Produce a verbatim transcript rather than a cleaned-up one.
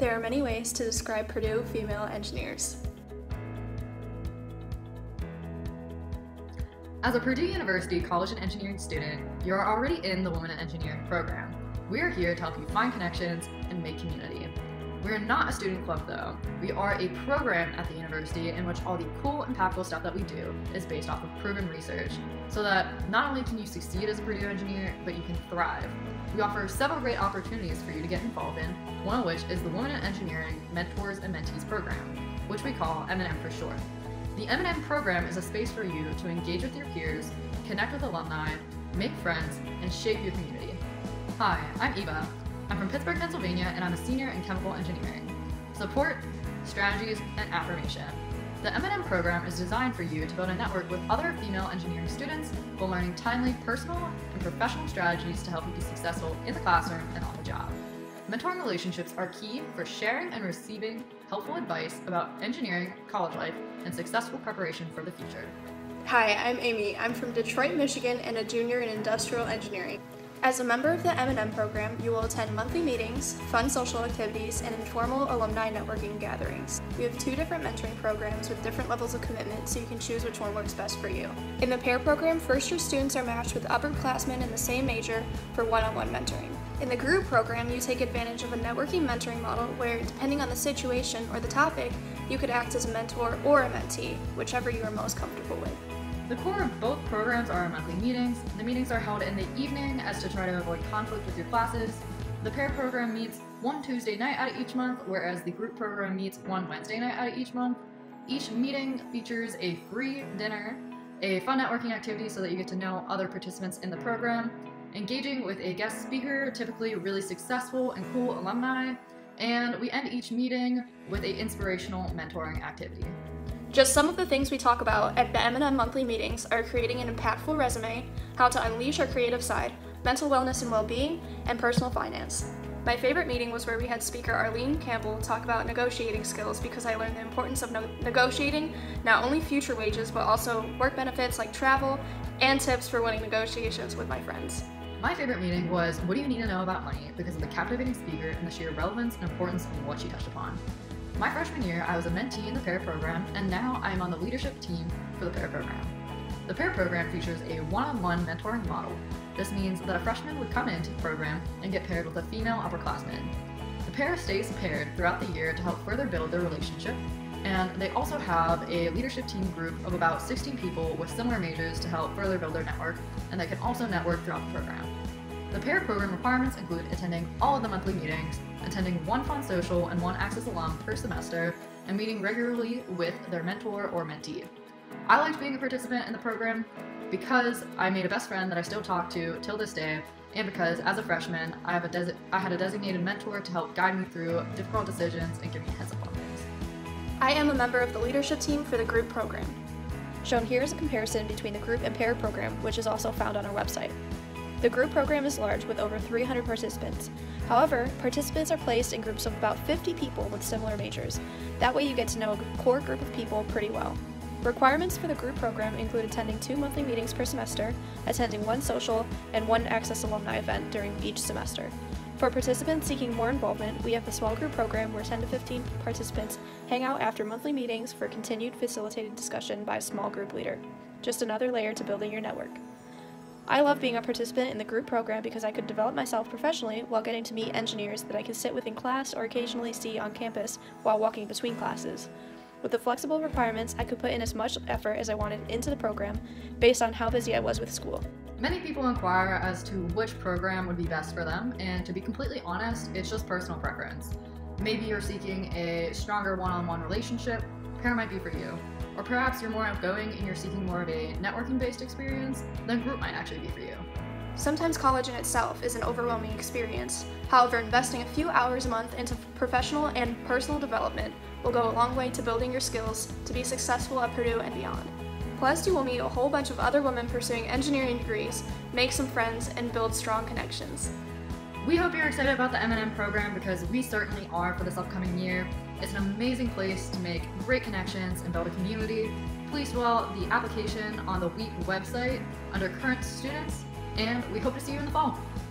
There are many ways to describe Purdue female engineers. As a Purdue University College and Engineering student, you are already in the Women in Engineering program. We are here to help you find connections and make community. We are not a student club though. We are a program at the university in which all the cool, impactful stuff that we do is based off of proven research, so that not only can you succeed as a Purdue engineer, but you can thrive. We offer several great opportunities for you to get involved in, one of which is the Women in Engineering Mentors and Mentees program, which we call M and M for short. The M and M program is a space for you to engage with your peers, connect with alumni, make friends, and shape your community. Hi, I'm Eva. I'm from Pittsburgh, Pennsylvania, and I'm a senior in chemical engineering. Support, strategies, and affirmation. The M and M program is designed for you to build a network with other female engineering students while learning timely personal and professional strategies to help you be successful in the classroom and on the job. Mentoring relationships are key for sharing and receiving helpful advice about engineering, college life, and successful preparation for the future. Hi, I'm Amy. I'm from Detroit, Michigan, and a junior in industrial engineering. As a member of the M and M program, you will attend monthly meetings, fun social activities, and informal alumni networking gatherings. We have two different mentoring programs with different levels of commitment, so you can choose which one works best for you. In the pair program, first-year students are matched with upperclassmen in the same major for one-on-one mentoring. In the group program, you take advantage of a networking mentoring model where, depending on the situation or the topic, you could act as a mentor or a mentee, whichever you are most comfortable with. The core of both programs are our monthly meetings. The meetings are held in the evening as to try to avoid conflict with your classes. The pair program meets one Tuesday night out of each month, whereas the group program meets one Wednesday night out of each month. Each meeting features a free dinner, a fun networking activity so that you get to know other participants in the program, engaging with a guest speaker, typically really successful and cool alumni, and we end each meeting with an inspirational mentoring activity. Just some of the things we talk about at the M and M monthly meetings are creating an impactful resume, how to unleash our creative side, mental wellness and well-being, and personal finance. My favorite meeting was where we had speaker Arlene Campbell talk about negotiating skills, because I learned the importance of no- negotiating not only future wages but also work benefits like travel and tips for winning negotiations with my friends. My favorite meeting was What Do You Need to Know About Money, because of the captivating speaker and the sheer relevance and importance of what she touched upon. My freshman year, I was a mentee in the pair program, and now I am on the leadership team for the pair program. The pair program features a one-on-one mentoring model. This means that a freshman would come into the program and get paired with a female upperclassman. The pair stays paired throughout the year to help further build their relationship, and they also have a leadership team group of about sixteen people with similar majors to help further build their network, and they can also network throughout the program. The pair program requirements include attending all of the monthly meetings, attending one fun social and one Access alum per semester, and meeting regularly with their mentor or mentee. I liked being a participant in the program because I made a best friend that I still talk to till this day, and because as a freshman, I, have a desi- I had a designated mentor to help guide me through difficult decisions and give me a heads up on things. I am a member of the leadership team for the group program. Shown here is a comparison between the group and pair program, which is also found on our website. The group program is large with over three hundred participants. However, participants are placed in groups of about fifty people with similar majors. That way you get to know a core group of people pretty well. Requirements for the group program include attending two monthly meetings per semester, attending one social, and one Access alumni event during each semester. For participants seeking more involvement, we have the small group program where ten to fifteen participants hang out after monthly meetings for continued facilitated discussion by a small group leader. Just another layer to building your network. I love being a participant in the group program because I could develop myself professionally while getting to meet engineers that I could sit with in class or occasionally see on campus while walking between classes. With the flexible requirements, I could put in as much effort as I wanted into the program based on how busy I was with school. Many people inquire as to which program would be best for them, and to be completely honest, it's just personal preference. Maybe you're seeking a stronger one-on-one relationship, pair might be for you. Or perhaps you're more outgoing and you're seeking more of a networking-based experience, then group might actually be for you. Sometimes college in itself is an overwhelming experience. However, investing a few hours a month into professional and personal development will go a long way to building your skills to be successful at Purdue and beyond. Plus, you will meet a whole bunch of other women pursuing engineering degrees, make some friends, and build strong connections. We hope you're excited about the M and M program, because we certainly are for this upcoming year. It's an amazing place to make great connections and build a community. Please fill out the application on the W E A P website under current students, and we hope to see you in the fall.